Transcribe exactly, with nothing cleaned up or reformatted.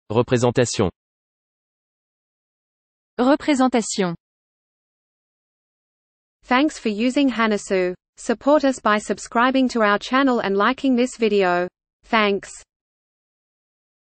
Représentation. Représentation. Thanks for using Hanasu. Support us by subscribing to our channel and liking this video. Thanks.